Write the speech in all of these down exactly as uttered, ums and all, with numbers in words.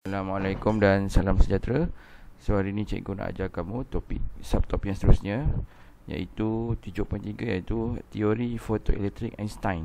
Assalamualaikum dan salam sejahtera. So hari ni cikgu nak ajar kamu topik subtopik yang seterusnya, iaitu tujuh titik tiga, iaitu teori fotoelektrik Einstein.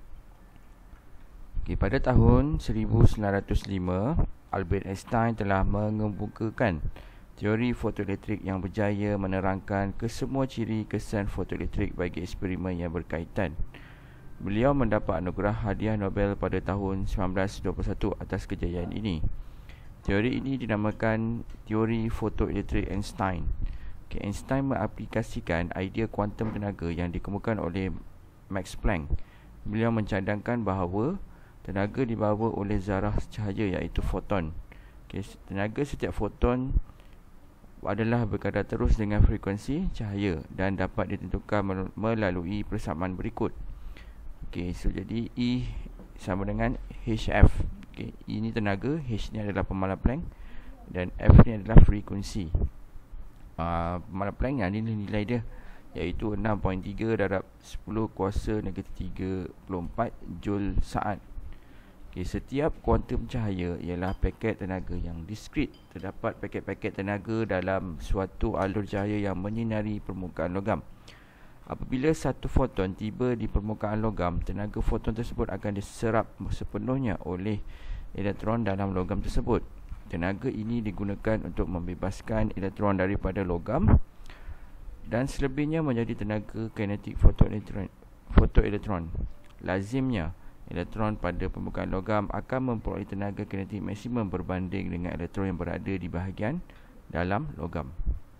Okay, pada tahun seribu sembilan ratus lima, Albert Einstein telah mengemukakan teori fotoelektrik yang berjaya menerangkan kesemua ciri kesan fotoelektrik bagi eksperimen yang berkaitan. Beliau mendapat anugerah hadiah Nobel pada tahun seribu sembilan ratus dua puluh satu atas kejayaan ini. Teori ini dinamakan teori fotoelektrik Einstein. Okay, Einstein mengaplikasikan idea kuantum tenaga yang dikemukakan oleh Max Planck. Beliau mencadangkan bahawa tenaga dibawa oleh zarah cahaya, iaitu foton. Okay, tenaga setiap foton adalah berkadar terus dengan frekuensi cahaya dan dapat ditentukan melalui persamaan berikut. Okay, so jadi E sama dengan H F. Okay, E ni tenaga, H ni adalah pemalar Planck dan F ni adalah frekuensi. uh, Pemalar Planck yang ni nilai dia, iaitu enam perpuluhan tiga darab sepuluh kuasa negatif tiga puluh empat Joule saat. Okay, setiap kuantum cahaya ialah paket tenaga yang diskrit. Terdapat paket-paket tenaga dalam suatu alur cahaya yang menyinari permukaan logam. Apabila satu foton tiba di permukaan logam, tenaga foton tersebut akan diserap sepenuhnya oleh elektron dalam logam tersebut. Tenaga ini digunakan untuk membebaskan elektron daripada logam dan selebihnya menjadi tenaga kinetik fotoelektron. fotoelektron. Lazimnya, elektron pada permukaan logam akan memperoleh tenaga kinetik maksimum berbanding dengan elektron yang berada di bahagian dalam logam.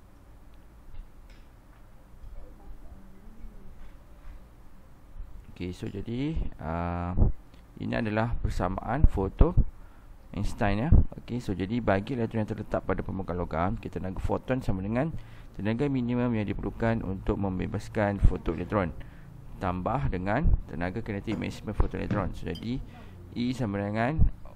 Okay, so jadi uh, ini adalah persamaan foto Einstein ya. Okay, so jadi bagi elektron yang terletak pada permukaan logam, kita tenaga foton sama dengan tenaga minimum yang diperlukan untuk membebaskan fotoelektron tambah dengan tenaga kinetik maksimum fotoelektron. So jadi E sama dengan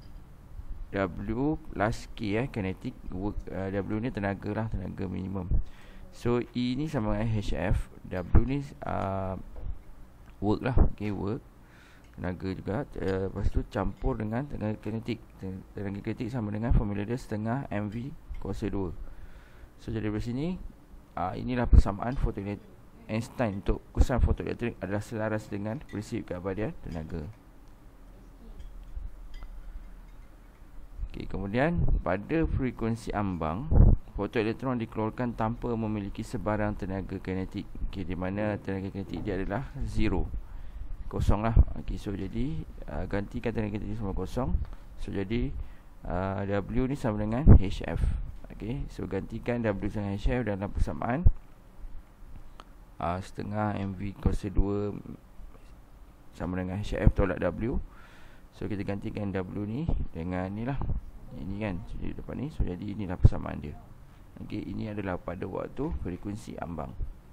W plus K eh, kinetic work. uh, W ni tenaga lah, tenaga minimum. So E ni sama dengan H F, W ni uh, work lah, okay, work tenaga juga. uh, Lepas tu campur dengan tenaga kinetik. Tenaga kinetik sama dengan formula dia setengah M V kuasa dua. So jadi dari sini uh, inilah persamaan fotoelektrik Einstein untuk kesan fotoelektrik adalah selaras dengan prinsip keabadian tenaga. Okay, kemudian pada frekuensi ambang, fotoelektron dikeluarkan tanpa memiliki sebarang tenaga kinetik. Okay, di mana tenaga kinetik dia adalah zero, kosong lah. Okay, so jadi uh, gantikan tenaga kinetik sama kosong. So jadi uh, W ni sama dengan H F. Okay, so gantikan W dengan H F dalam persamaan uh, setengah M V kuasa dua sama dengan H F tolak W. So kita gantikan W ni dengan ni lah, ini kan, so jadi depan ni. So jadi inilah persamaan dia. Okay, ini adalah pada waktu frekuensi ambang.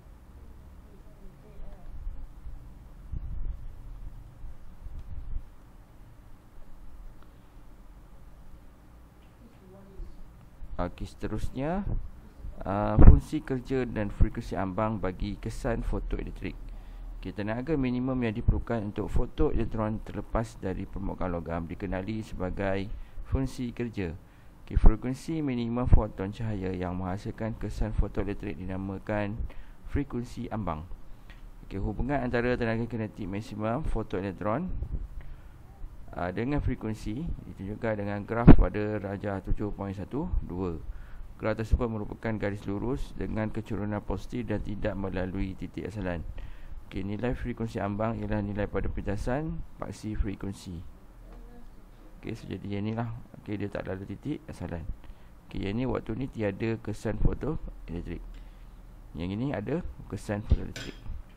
Okay, seterusnya uh, fungsi kerja dan frekuensi ambang bagi kesan fotoelektrik. Okay, tenaga minimum yang diperlukan untuk fotoelektron terlepas dari permukaan logam dikenali sebagai fungsi kerja. Okay, frekuensi minimum foton cahaya yang menghasilkan kesan fotoelektrik dinamakan frekuensi ambang. Okay, hubungan antara tenaga kinetik maksimum fotoelektron uh, dengan frekuensi ditunjukkan dengan graf pada rajah tujuh perpuluhan dua. Graf tersebut merupakan garis lurus dengan kecurunan positif dan tidak melalui titik asalan. Okay, nilai frekuensi ambang ialah nilai pada pintasan paksi frekuensi. Okay, so jadi yang ni lah. Okay, dia tak lalu titik asalan. Okay, yang ni waktu ni tiada kesan fotoelektrik. Yang ini ada kesan fotoelektrik.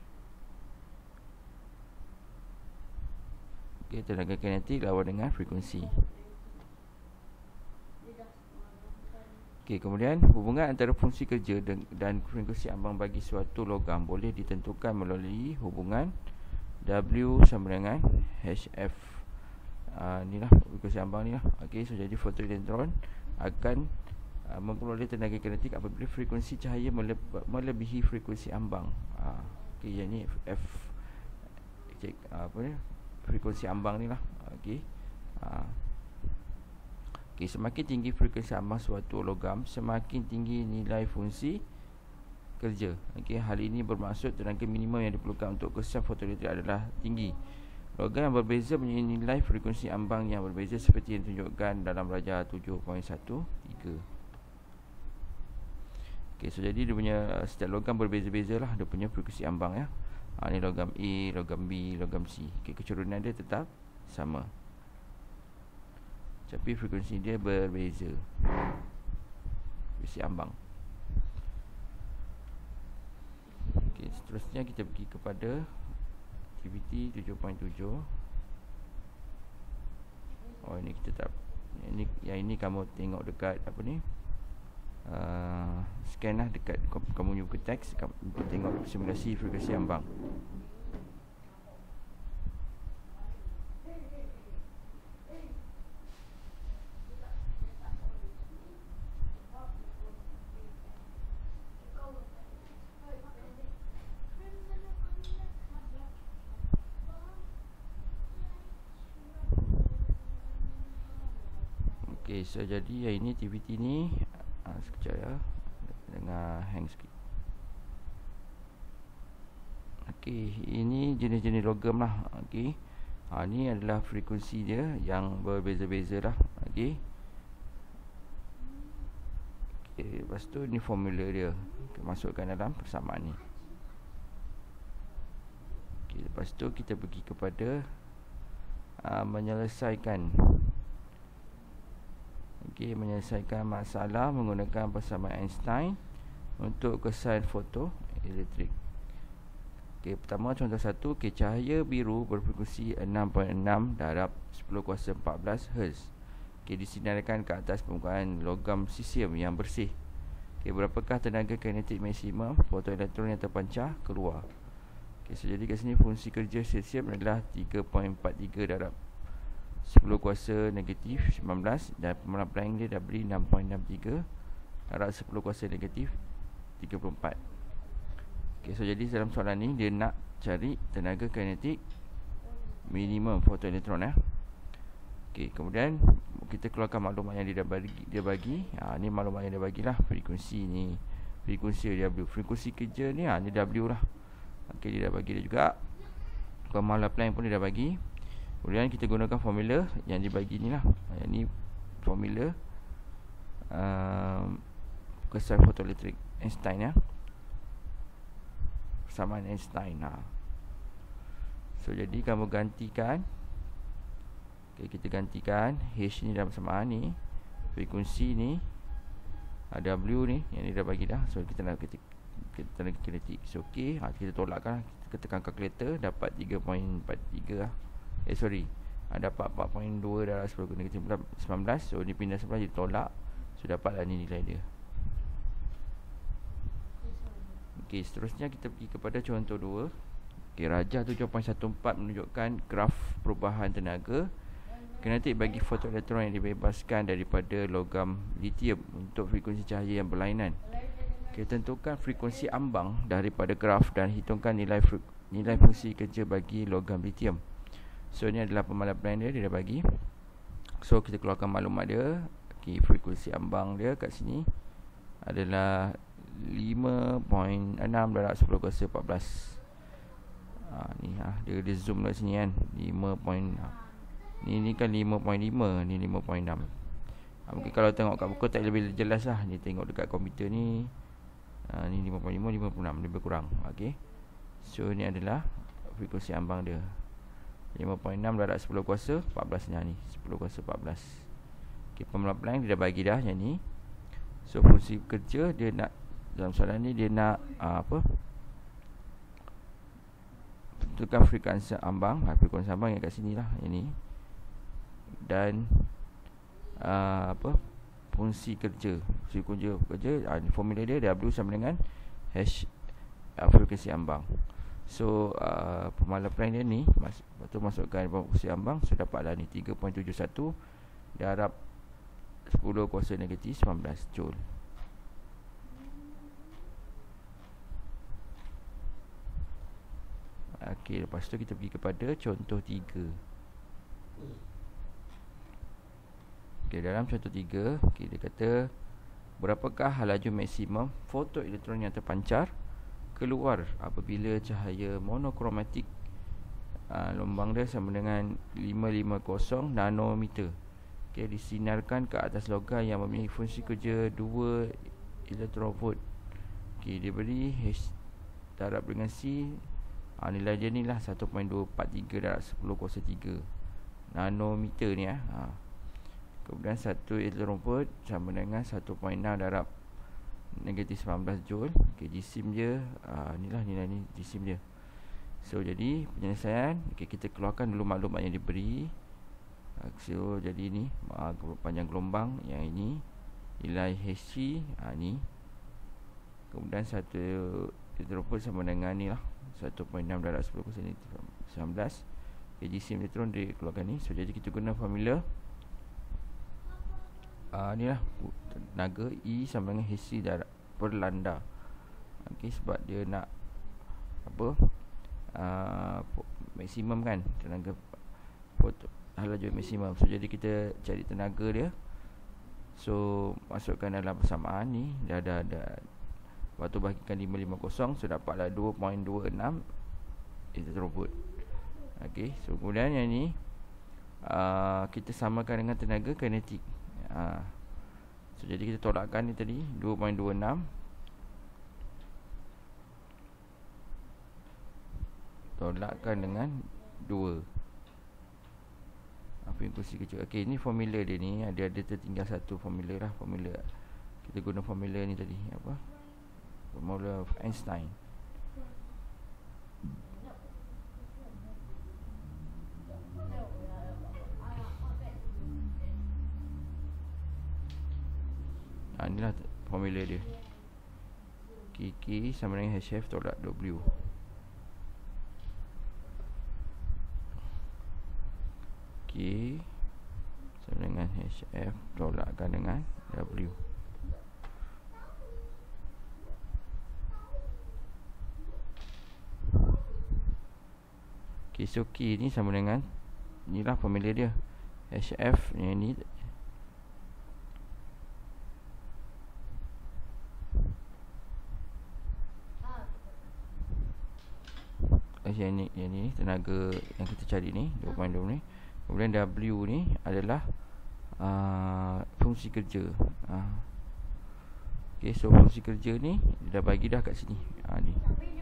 Okay, tenaga kinetik lawan dengan frekuensi. Okay, kemudian hubungan antara fungsi kerja dan, dan frekuensi ambang bagi suatu logam boleh ditentukan melalui hubungan W sama dengan H F. uh, Inilah frekuensi ambang ni lah. Okay, so jadi fotoelektron akan uh, memperoleh tenaga kinetik apabila frekuensi cahaya mele melebihi frekuensi ambang. uh, Okay, yang ni F cek, uh, apa ni, frekuensi ambang ni lah. Okay, uh, Okay, semakin tinggi frekuensi ambang suatu logam, semakin tinggi nilai fungsi kerja. Okay, hal ini bermaksud tenaga minimum yang diperlukan untuk kesan fotoelektrik adalah tinggi. Logam yang berbeza mempunyai nilai frekuensi ambang yang berbeza seperti yang ditunjukkan dalam rajah tujuh titik satu tiga. Okay, so jadi dia punya setiap logam berbeza-beza lah dia punya frekuensi ambang ya. Ha, ni logam A, logam B, logam C. Okay, kecurunan dia tetap sama, tapi frekuensi dia berbeza, frekuensi ambang. Okay, seterusnya kita pergi kepada aktiviti tujuh titik tujuh. Oh, ini kita tak, ini yang ini kamu tengok dekat apa ni, uh, scan lah dekat kamu buka teks, kamu tengok simulasi frekuensi ambang. Okay, so jadi yang ini aktiviti ni uh, sekejap ya, dengar hang sikit. Okay, ini jenis-jenis logam lah. Okay, ha, ni adalah frekuensi dia yang berbeza-beza lah. Okay. Okay, lepas tu ni formula dia, okay, masukkan dalam persamaan ni. Okay, lepas tu kita pergi kepada uh, menyelesaikan. Okay, menyelesaikan masalah menggunakan persamaan Einstein untuk kesan foto elektrik. Okay, pertama contoh satu. Okay, cahaya biru berfrekuensi enam perpuluhan enam darab sepuluh kuasa empat belas Hertz. Okay, disinarkan ke atas permukaan logam sisium yang bersih. Okay, berapakah tenaga kinetik maksimum fotoelektron yang terpancar keluar? Okay, so jadi kat sini fungsi kerja sisium adalah tiga perpuluhan empat tiga darab sepuluh kuasa negatif sembilan belas, dan pemalan Planck dia dah beri enam perpuluhan enam tiga darab sepuluh kuasa negatif tiga puluh empat. Okay, so jadi dalam soalan ni dia nak cari tenaga kinetik minimum fotoelektron ya. Okay, kemudian kita keluarkan maklumat yang dia dah bagi, dia bagi. Ha, ni maklumat yang dia bagilah, frekuensi ni, frekuensi W, frekuensi kerja ni, ha, ni W lah. Okay, dia dah bagi dia juga. Pemalan Planck pun dia dah bagi. Kemudian kita gunakan formula yang dibagi ni lah. Yang ni formula um, kesan fotoelektrik Einstein ya, persamaan Einstein. Ha. So jadi kamu gantikan. Okay, kita gantikan H ni dalam persamaan ni, frekuensi ni, W ni yang ni dah bagi dah. So kita nak ketik tenaga kinetik. So okey, ha, kita tolakkan, kita tekan kalkulator, dapat tiga perpuluhan empat tiga lah. Eh sorry, ha, dapat empat perpuluhan dua darab sepuluh negatif sembilan belas. So ni pindah sebelah, jadi tolak. So dapatlah ni nilai dia. Okey, seterusnya kita pergi kepada contoh dua. Okey, rajah tujuh titik satu empat menunjukkan graf perubahan tenaga kinetik bagi fotoelektron yang dibebaskan daripada logam lithium untuk frekuensi cahaya yang berlainan. Okey, tentukan frekuensi ambang daripada graf dan hitungkan nilai nilai fungsi kerja bagi logam lithium. So ni adalah pemalan Planck dia, dia dah bagi. So kita keluarkan maklumat dia. Okay, frekuensi ambang dia kat sini adalah lima perpuluhan enam darab sepuluh kuasa empat belas. Ha, ni ha, dia, dia zoom kat sini kan, lima point, ha. Ni, ni kan lima perpuluhan lima, ni lima perpuluhan enam. ha, Mungkin kalau tengok kat buku tak lebih jelas lah. Ni tengok dekat komputer ni, ha, ni lima perpuluhan lima, lima perpuluhan enam, lebih kurang. Okay, so ni adalah frekuensi ambang dia, lima perpuluhan enam darab sepuluh kuasa empat belas ni, sepuluh kuasa empat belas. Okay, pemalan Planck dia dah bagi dah yang ni. So fungsi kerja dia nak, dalam soalan ni dia nak uh, apa, tentukan frekuensi ambang, ha, frekuensi ambang yang kat sini lah, yang ni. Dan uh, apa, fungsi kerja, fungsi kerja, kerja uh, formula dia W sama dengan H uh, frekuensi ambang. So uh, pemalan Planck dia ni, mas, lepas tu masukkan fungsi ambang. So dapatlah ni tiga perpuluhan tujuh satu darab sepuluh kuasa negatif sembilan belas Joule. Okey, lepas tu kita pergi kepada contoh tiga. Okey, Okay, dalam contoh tiga, okay, dia kata berapakah laju maksimum fotoelektron yang terpancar keluar apabila cahaya monokromatik uh, lombang dia sama dengan lima ratus lima puluh nanometer, okay, disinarkan ke atas logam yang memiliki fungsi kerja dua elektronvolt. Okay, dia beri H darab dengan C, uh, nilai dia ni lah satu perpuluhan dua empat tiga darab sepuluh kuasa tiga nanometer ni ya. Uh. Kemudian satu elektronvolt sama dengan satu perpuluhan enam darab negatif sembilan belas joule. Okay, jisim dia uh, inilah nilai ni jisim dia. So jadi penyelesaian, okay, kita keluarkan dulu maklumat yang diberi. uh, So jadi ni uh, panjang gelombang yang ini, nilai Hc uh, ni. Kemudian satu elektronvolt sama dengan ni lah satu perpuluhan enam darab sepuluh kuasa negatif sembilan belas. Okay, jisim elektron dikeluarkan ni. So jadi kita guna formula Uh, ni lah tenaga E sama dengan Hc darab per lambda. Okay, sebab dia nak apa uh, maksimum kan, tenaga foto laju maksimum. So jadi kita cari tenaga dia. So masukkan dalam persamaan ni, dah ada ada waktu bahagikan lima ratus lima puluh, so dapatlah dua perpuluhan dua enam elektronvolt. Okay, so kemudian yang ni uh, kita samakan dengan tenaga kinetik. Ha. So jadi kita tolakkan ni tadi dua perpuluhan dua enam tolakkan dengan dua. Apa yang kursi kecil. Okey, ni formula dia ni. Ada ada tertinggal satu formula lah. Formula kita guna formula ni tadi. Apa? Formula Einstein. Ha, inilah formula dia. K K sama dengan H F tolak W. K sama dengan H F tolakkan dengan W. Okay, so K ni sama dengan, inilah formula dia. H F yang ni yang ni, yang ni tenaga yang kita cari ni dua perpuluhan dua ni. Kemudian W ni adalah uh, fungsi kerja. uh. Okay, so fungsi kerja ni dia dah bagi dah kat sini. uh, ni.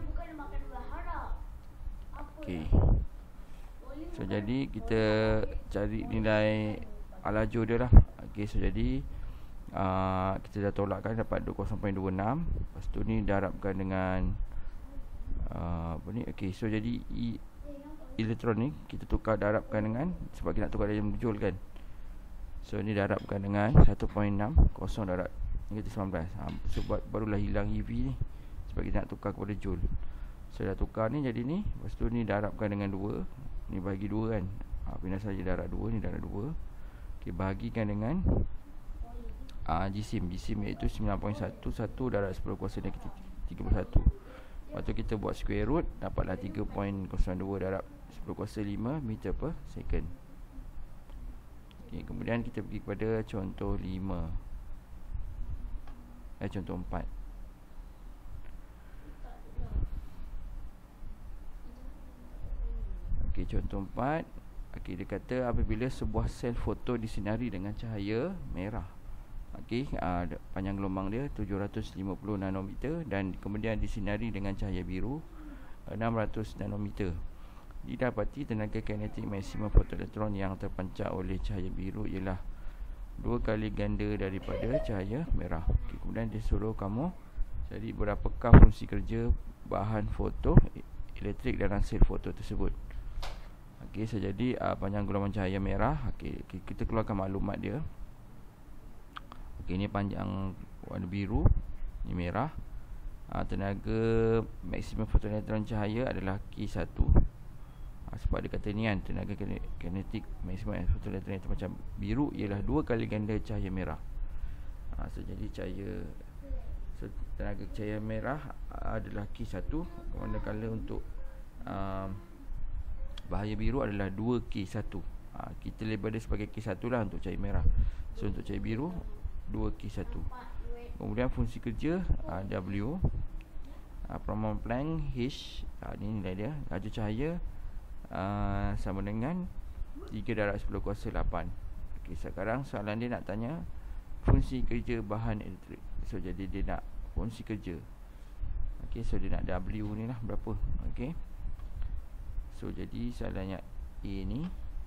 Okay, so jadi kita cari nilai laju dia lah. Okay, so jadi uh, kita dah tolakkan dapat dua puluh perpuluhan dua enam. Lepas tu ni darabkan dengan Uh, apa ni? Okey, so jadi e, elektron ni kita tukar darabkan dengan, sebab kita nak tukar dalam joule kan. So ni darabkan dengan satu perpuluhan enam kosong darab negatif sembilan belas. ha, So barulah hilang E V ni, sebab kita nak tukar kepada joule. So dah tukar ni jadi ni. Lepas tu ni darabkan dengan dua. Ni bagi dua kan. ha, Pindah saja darab dua, ni darab dua. Okey, bahagikan dengan uh, jisim. Jisim iaitu sembilan perpuluhan satu satu darab sepuluh kuasa negatif tiga puluh satu. Lepas tu kita buat square root, dapatlah tiga perpuluhan kosong dua darab sepuluh kuasa lima meter per second. Okay, kemudian kita pergi kepada contoh lima. Eh, contoh empat. Okay, contoh empat. Okay, dia kata apabila sebuah sel foto disinari dengan cahaya merah. Okey, uh, panjang gelombang dia tujuh ratus lima puluh nanometer dan kemudian disinari dengan cahaya biru enam ratus nanometer. Didapati tenaga kinetik maksimum fotoelektron yang terpancar oleh cahaya biru ialah dua kali ganda daripada cahaya merah. Okey, kemudian dia suruh kamu cari berapakah fungsi kerja bahan foto elektrik dalam sel foto tersebut. Okey, so jadi uh, panjang gelombang cahaya merah. Okey, okay, kita keluarkan maklumat dia. Okey, ni panjang warna biru, ni merah. ha, Tenaga maksimum fotoelektron cahaya adalah K satu. ha, Sebab dia kata ni kan, tenaga kinetik maksimum fotoelektron yang macam biru ialah dua kali ganda cahaya merah. ha, So jadi cahaya so, tenaga cahaya merah adalah K satu. Manakala untuk um, bahaya biru adalah dua K satu. ha, kita label dia sebagai K satu lah untuk cahaya merah. So untuk cahaya biru dua K satu. Kemudian fungsi kerja ha, W, ha, Primary Planck H, ha, ni nilai dia. Laju cahaya ha, sama dengan tiga darab sepuluh kuasa lapan. Okay, sekarang soalan dia nak tanya fungsi kerja bahan elektrik. So jadi dia nak fungsi kerja. Okay, so dia nak W ni lah berapa. Okay, so jadi soalannya A ni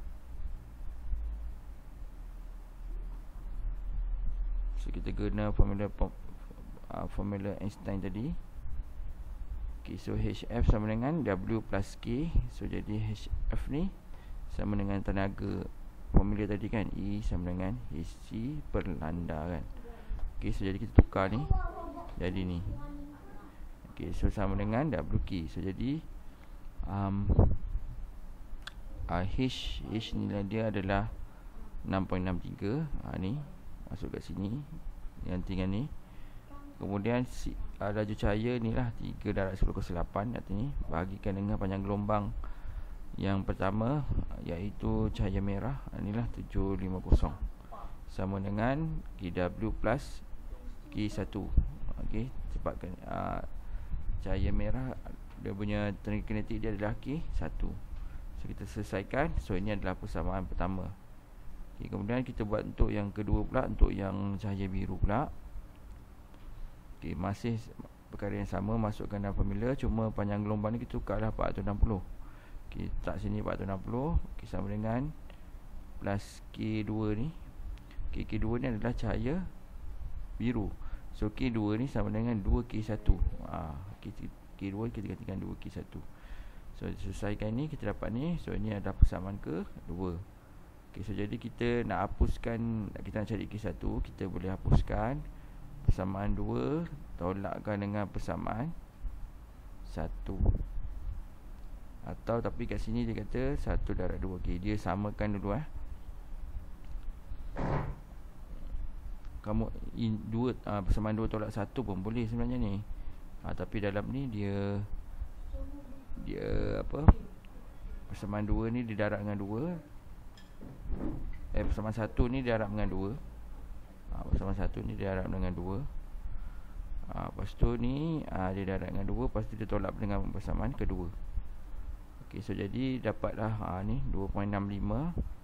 so kita guna formula uh, formula Einstein tadi. Okay, so H F sama dengan W plus K. So jadi H F ni sama dengan tenaga formula tadi kan, E sama dengan H C per lambda kan. Okay, so jadi kita tukar ni jadi ni. Okay, so sama dengan W K. So jadi um, uh, H H nilai dia adalah enam perpuluhan enam tiga. Ha, ni masuk kat sini yang tinggal ni. Kemudian si, uh, laju cahaya ni lah tiga darab sepuluh kuasa lapan. Artinya bahagikan dengan panjang gelombang yang pertama, iaitu cahaya merah. Inilah tujuh ratus lima puluh sama dengan K W plus K satu. Okey, sebabkan uh, cahaya merah dia punya tenaga kinetik dia adalah K satu. So kita selesaikan. So ini adalah persamaan pertama. Okay, kemudian kita buat untuk yang kedua pula, untuk yang cahaya biru pula. Okay, masih perkara yang sama, masukkan dalam formula, cuma panjang gelombang ni kita tukarlah empat ratus enam puluh. Okay, tak sini empat ratus enam puluh. Okay, sama dengan plus K dua ni. Okay, K dua ni adalah cahaya biru. So K dua ni sama dengan dua K satu. ha, K, K dua kita gantikan dua K satu. So selesaikan ni, kita dapat ni. So ini adalah persamaan kedua. Okay, so jadi kita nak hapuskan, kita nak cari K satu, kita boleh hapuskan persamaan dua, tolakkan dengan persamaan satu. Atau tapi kat sini dia kata satu darab dua. Okay, dia samakan dulu eh. Kamu in, dua, uh, persamaan dua tolak satu pun boleh sebenarnya ni. uh, Tapi dalam ni dia Dia apa, persamaan dua ni dia darab dengan dua. Eh, persamaan satu ni dia darab dengan dua. ha, Persamaan satu ni dia darab dengan dua. ha, Lepas tu ni ha, dia darab dengan dua. Lepas tu dia tolak dengan persamaan kedua. Ok, so jadi dapatlah ha, ni dua perpuluhan enam lima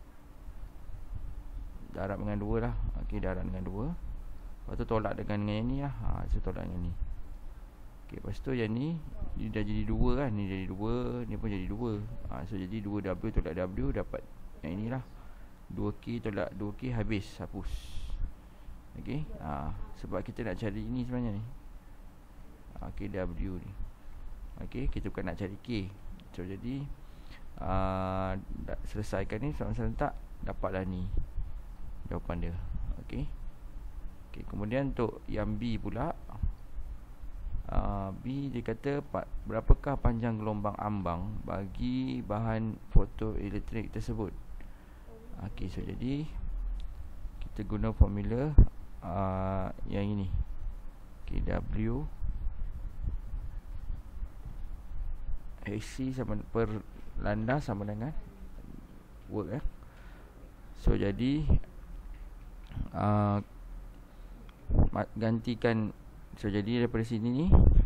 darab dengan dua lah. Ok, darab dengan dua. Lepas tu tolak dengan, dengan yang ni lah. ha, So tolak dengan ni. Ok, lepas tu yang ni dia dah jadi dua kan. Ni jadi dua, ni pun jadi dua. ha, So jadi dua W tolak W dapat yang inilah dua K tolak dua K, habis, hapus. Ok, ha, sebab kita nak cari ini sebenarnya ni. ha, K W ni. Ok, kita bukan nak cari K. So jadi uh, selesaikan ni serentak, dapatlah ni jawapan dia. Ok, okay, kemudian untuk yang B pula, uh, B dia kata berapakah panjang gelombang ambang bagi bahan fotoelektrik tersebut. Ok, so jadi kita guna formula uh, yang ini, K W H C sama per lambda sama dengan work eh. So jadi uh, gantikan. So jadi daripada sini ni,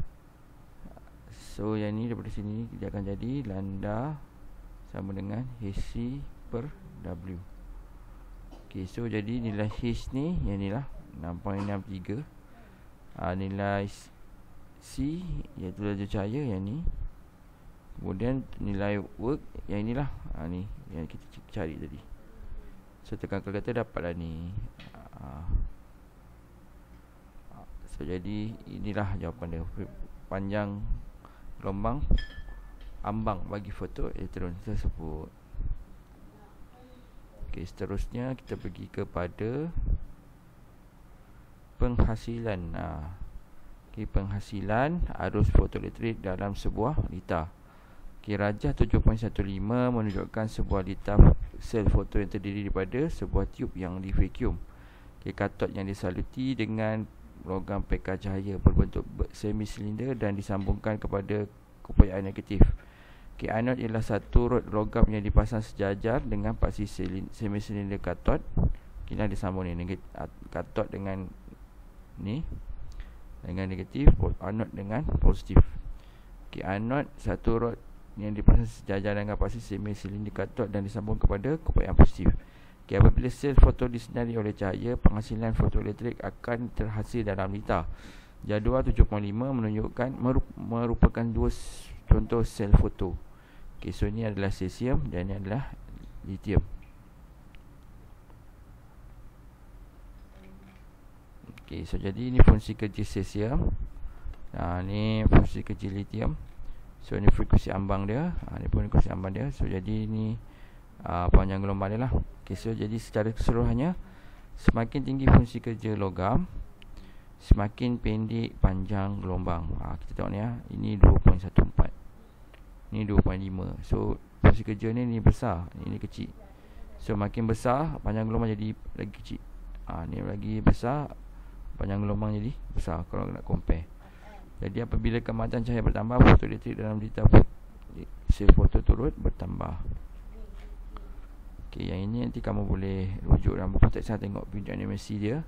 so yang ni daripada sini dia akan jadi lambda sama dengan H C per W. Ok, so jadi nilai H ni yang ni lah enam perpuluhan enam tiga. uh, Nilai C iaitu laju cahaya yang ni. Kemudian nilai work yang inilah, ha, ni yang kita cari tadi. So tekan kalkulator dapatlah ni. ha. So jadi inilah jawapan dia, panjang gelombang ambang bagi fotoelektron tersebut. Okey, seterusnya kita pergi kepada penghasilan. ha. Okey, penghasilan arus fotoelektrik dalam sebuah lita. Okay, rajah tujuh perpuluhan satu lima menunjukkan sebuah lita sel foto yang terdiri daripada sebuah tiub yang di vacuum. Okay, katod yang disaluti dengan logam peka cahaya berbentuk semi silinder dan disambungkan kepada kepoyaan negatif. Okay, anode ialah satu rod logam yang dipasang sejajar dengan paksi semi silinder katod. Kita ada sambung ni, katod dengan ni dengan negatif, anode dengan positif. Okay, anode satu rod yang dipasang sejajar dengan paksi semi silinder katod dan disambung kepada kopak yang positif. Okay, apabila sel foton disinari oleh cahaya, penghasilan fotoelektrik akan terhasil dalam liter. Jadual tujuh koma lima menunjukkan merupakan dua contoh sel foto. Okay, so ini adalah cesium dan ini adalah lithium. Okay, so jadi ini fungsi kerja cesium. Nah, ini fungsi kerja lithium. So ini frekuensi ambang dia. Ha, ini pun frekuensi ambang dia. So jadi ini uh, panjang gelombang dia lah. Okay, so jadi secara keseluruhannya, semakin tinggi fungsi kerja logam, semakin pendek panjang gelombang. Ha, kita tengok ni ya. Ini dua perpuluhan empat belas. Ni dua perpuluhan lima. So fungsi kerja ni ni besar, ini kecil. So makin besar panjang gelombang jadi lagi kecil. Ha, ni lagi besar, panjang gelombang jadi besar kalau nak compare. Jadi apabila kecepatan cahaya bertambah, fotoelektrik dalam liter sel foto turut bertambah. Okey, yang ini nanti kamu boleh rujuk dalam buku teks, tengok video animasi dia.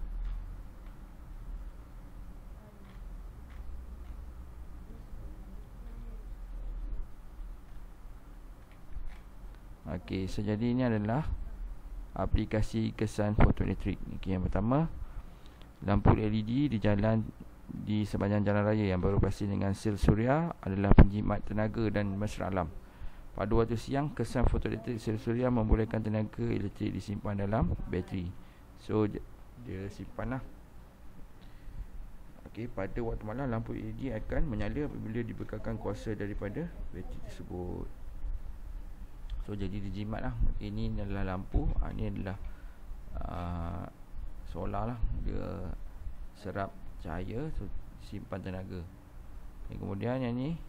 Okey, so jadi ini adalah aplikasi kesan fotoelektrik. Okey, yang pertama, lampu L E D di jalan di sepanjang jalan raya yang beroperasi dengan sel suria adalah penjimat tenaga dan mesra alam. Pada waktu siang, kesan fotoelektrik sel suria membolehkan tenaga elektrik disimpan dalam bateri. So dia simpan lah. Okey, pada waktu malam lampu L E D akan menyala apabila dibekalkan kuasa daripada bateri tersebut. So jadi dijimat lah. Ini adalah lampu, ha, ini adalah uh, solar lah. Dia serap cahaya, so simpan tenaga. Dan kemudian yang ni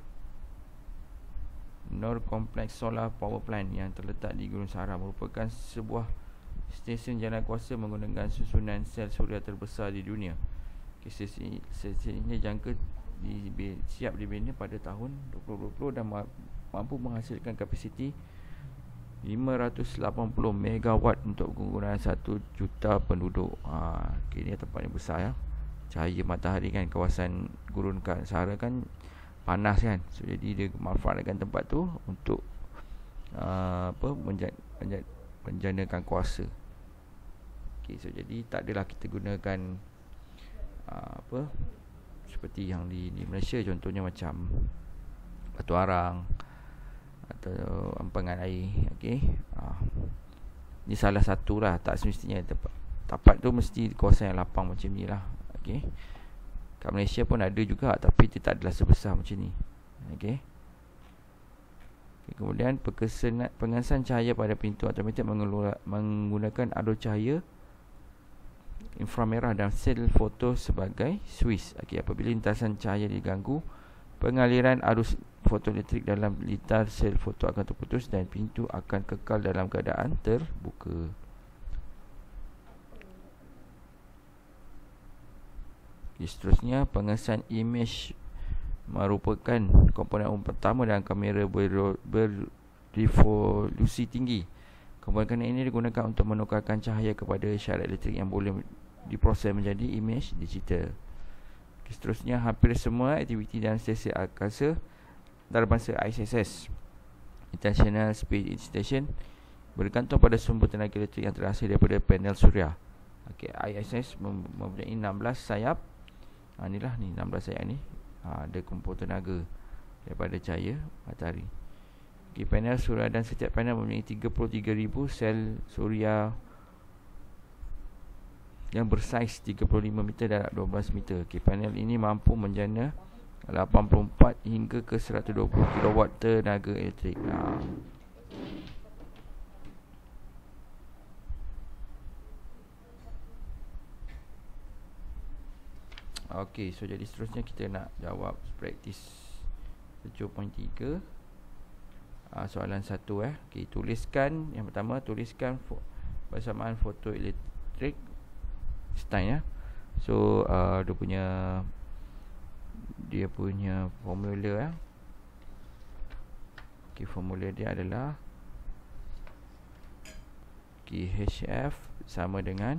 Nor Complex Solar Power Plant yang terletak di Gunung Sahara, merupakan sebuah stesen jalan kuasa menggunakan susunan sel suria terbesar di dunia. Stesen ini jangka di, siap dibina pada tahun dua ribu dua puluh dan mampu menghasilkan kapasiti lima ratus lapan puluh megawatt untuk kegunaan satu juta penduduk. Ha, okay, ini tempat yang besar ya. Cahaya matahari kan, kawasan Gurun Sahara kan panas kan. So jadi dia manfaatkan tempat tu untuk uh, apa menja- menja- menjanakan kuasa. Okay, so jadi tak adalah kita gunakan uh, apa seperti yang di, di Malaysia, contohnya macam batu arang atau empangan air. Okey, ha. Ni salah satu lah, tak semestinya tempat, tempat tu mesti kawasan yang lapang macam ni lah. Okey, kat Malaysia pun ada juga, tapi dia tak adalah sebesar macam ni. Okey, okay, kemudian perkesan, pengesan cahaya pada pintu automatik menggunakan arus cahaya inframerah dan sel foto sebagai suis. Okey, apabila lintasan cahaya diganggu, pengaliran arus fotoelektrik dalam liter sel foto akan terputus dan pintu akan kekal dalam keadaan terbuka. Okay, seterusnya, pengesan image merupakan komponen pertama dalam kamera ber- berevolusi tinggi. Komponen ini digunakan untuk menukarkan cahaya kepada syarat elektrik yang boleh diproses menjadi image digital. Okay, seterusnya, hampir semua aktiviti dalam stesen angkasa antarabangsa I S S, International Space Station, bergantung pada sumber tenaga elektrik yang terhasil daripada panel suria. Okay, I S S mem- mempunyai enam belas sayap. Ha, inilah ni enam belas sayap ni. Ha, ada kumpul tenaga daripada cahaya matahari. Okay, panel suria dan setiap panel mempunyai tiga puluh tiga ribu sel suria yang bersaiz tiga puluh lima meter dan dua belas meter. Okay, panel ini mampu menjana lapan puluh empat hingga ke seratus dua puluh kilowatt tenaga elektrik. Ha. Okey, so jadi seterusnya kita nak jawab praktis tujuh titik tiga. Ha, soalan satu eh. Okey, tuliskan yang pertama, tuliskan fo- persamaan fotoelektrik Stein ya. So uh, dia punya dia punya formula ya. Okay, formula dia adalah okay, H F sama dengan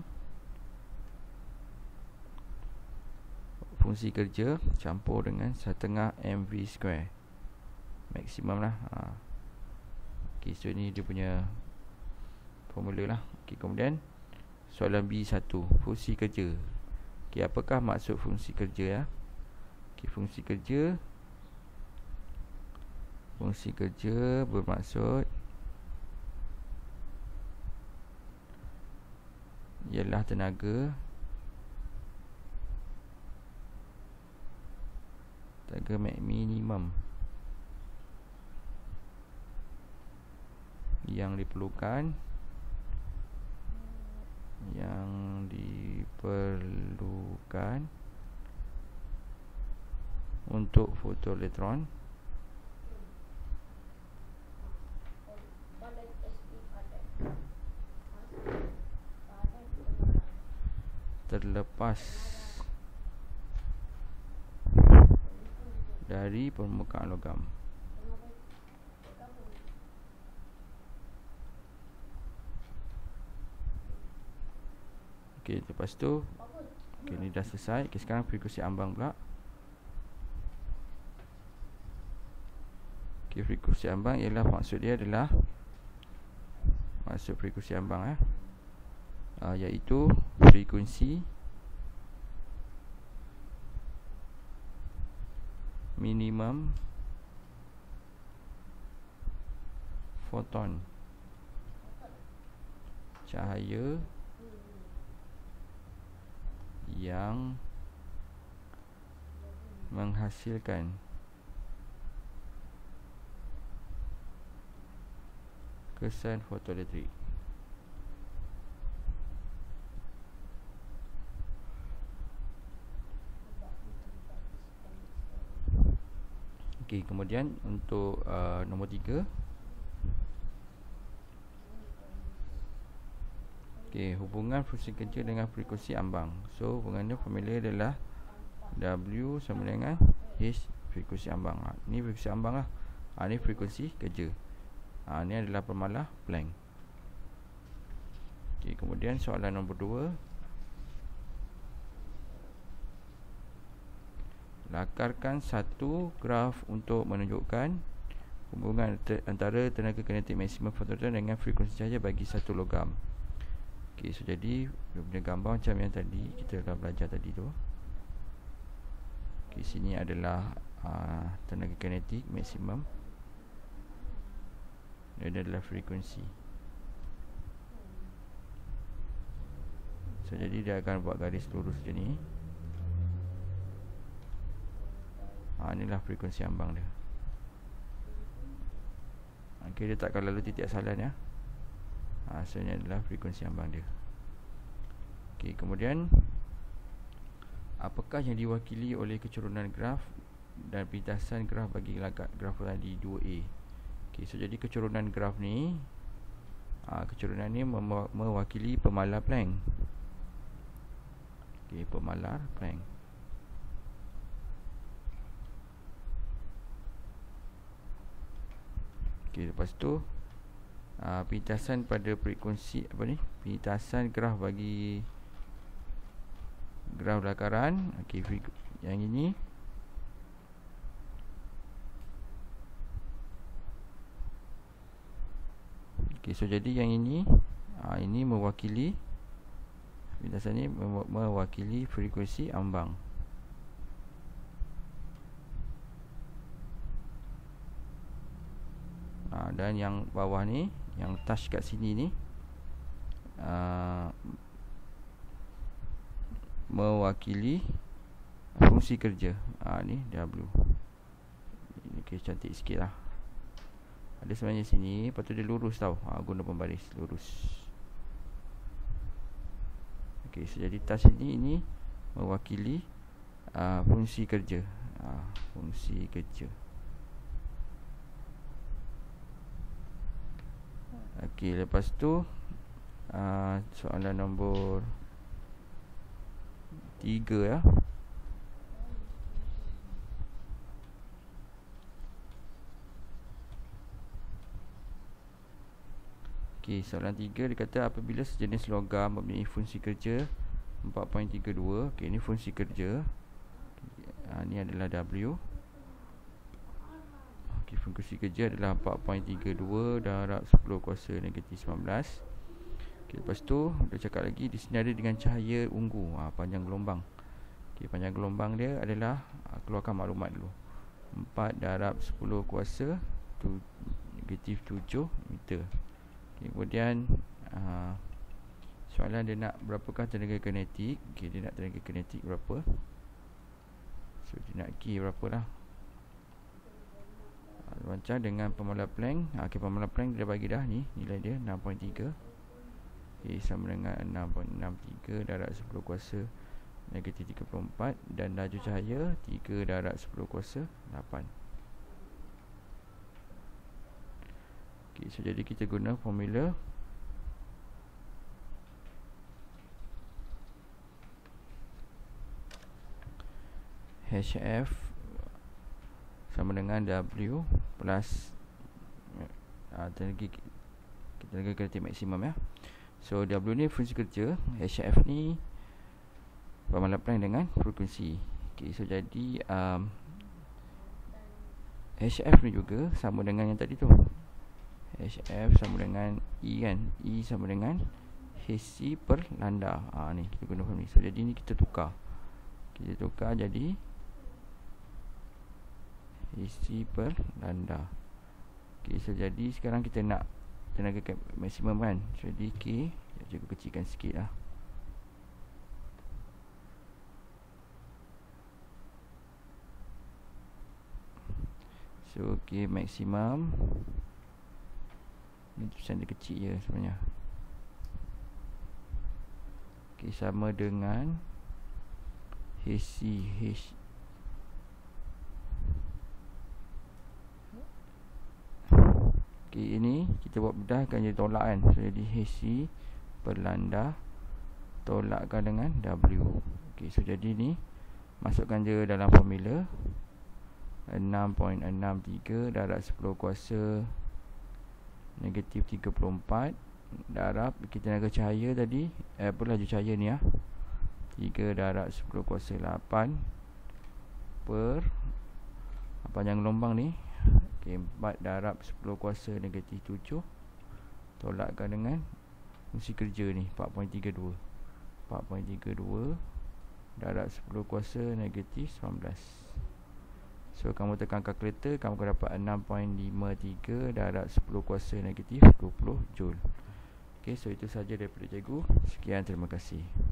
fungsi kerja campur dengan setengah M V square maksimum lah. ha. Okay, so ni dia punya formula lah. Okay, kemudian soalan B satu, fungsi kerja. Okay, apakah maksud fungsi kerja ya? Okay, fungsi kerja fungsi kerja bermaksud ialah tenaga tenaga minimum yang diperlukan yang diperlukan untuk fotoelektron terlepas dari permukaan logam. Okey, lepas tu okey, ni dah selesai. Okey, sekarang frekuensi ambang pula. Okey, frekuensi ambang ialah maksud dia adalah maksud frekuensi ambang eh uh, iaitu frekuensi minimum foton cahaya yang menghasilkan kesan fotoelektrik. Okey, kemudian untuk uh, nombor tiga. Okey, hubungan fungsi kerja dengan frekuensi ambang. So, hubungannya formula adalah W sama dengan H frekuensi ambang. Ha, ni frekuensi ambang lah. Ha, ni frekuensi kerja. Ha, ni adalah pemalah Planck. Okey, kemudian soalan nombor dua. Lakarkan satu graf untuk menunjukkan hubungan te antara tenaga kinetik maksimum fotoelektron dengan frekuensi cahaya bagi satu logam. Okey, so jadi dia punya gambar macam yang tadi kita dah belajar tadi tu. Okey, sini adalah uh, tenaga kinetik maksimum. Dan ini adalah frekuensi. So jadi dia akan buat garis lurus macam ni. Ha, inilah frekuensi ambang dia. Okey, dia takkan lalu titik asalan ya. Ha, so ini adalah frekuensi ambang dia. Okey, kemudian apakah yang diwakili oleh kecurunan graf dan pintasan graf bagi graf tadi dua A? Okey, so jadi kecurunan graf ni ha, kecurunan ni mewakili pemalar Planck. Okey, pemalar Planck. Okey, lepas tu uh, pintasan pada frekuensi apa ni? Pintasan graf bagi graf lakaran. Okey, yang ini okey, so jadi yang ini uh, ini mewakili pintasan ini mewakili frekuensi ambang. Ha, dan yang bawah ni, yang touch kat sini ni uh, mewakili fungsi kerja. Ha, ni W. Ini okay, cantik sikit lah. Ada sebenarnya sini, lepas tu dia lurus tau. Ha, guna pembaris lurus. Ok, so jadi touch ini ini mewakili uh, fungsi kerja. Ha, fungsi kerja. Okey, lepas tu uh, soalan nombor tiga ya. Okey, soalan tiga dia kata apabila sejenis logam mempunyai fungsi kerja empat perpuluhan tiga dua. Okey, ini fungsi kerja. Ha, ini adalah W. Okey, fungsi kerja adalah empat perpuluhan tiga dua darab sepuluh kuasa negatif sembilan belas. Okey, lepas tu dia cakap lagi di sini ada dengan cahaya ungu. Ha, panjang gelombang. Okey, panjang gelombang dia adalah ha, keluarkan maklumat dulu. empat darab sepuluh kuasa tu, negatif tujuh meter. Okay, kemudian uh, soalan dia nak berapakah tenaga kinetik. Okay, dia nak tenaga kinetik berapa. So dia nak Q berapa lah. uh, Macam dengan pemala Planck. uh, Okay, pemala Planck dia dah bagi dah ni nilai dia enam perpuluhan tiga. Okay, sama dengan enam perpuluhan enam tiga darab sepuluh kuasa negatif tiga puluh empat. Dan laju cahaya tiga darab sepuluh kuasa lapan. Okay, so jadi kita guna formula H F sama dengan W plus uh, tenaga tenaga kinetik maksimum ya. So W ni fungsi kerja, H F ni pemala Planck dengan frekuensi. Okay, so jadi um, H F ni juga sama dengan yang tadi tu. H F sama dengan E kan. E sama dengan H C per lambda. Ha, ni kita guna formula ni. So jadi ni kita tukar. Kita tukar jadi H C per lambda. Okay, so jadi sekarang kita nak tenaga maksimum kan. So jadi K, cikgu kecilkan sikit lah. So K maksimum ni tulisan dia kecil je sebenarnya. Okay, sama dengan H C H Okay, ini kita buat bedah akan jadi tolak kan. So jadi H C per lambda tolakkan dengan W. Okay, so jadi ni masukkan je dalam formula enam perpuluhan enam tiga darab sepuluh kuasa negatif tiga puluh empat darab kita tenaga cahaya tadi eh, apa laju cahaya ni ah tiga darab sepuluh kuasa lapan per panjang gelombang ni. Okay, empat darab sepuluh kuasa negatif tujuh tolakkan dengan fungsi kerja ni empat perpuluhan tiga dua. empat perpuluhan tiga dua darab sepuluh kuasa negatif sembilan belas. So kamu tekan kalkulator, kamu akan dapat enam perpuluhan lima tiga darab sepuluh kuasa negatif dua puluh joule. Okay, so itu saja daripada cikgu. Sekian, terima kasih.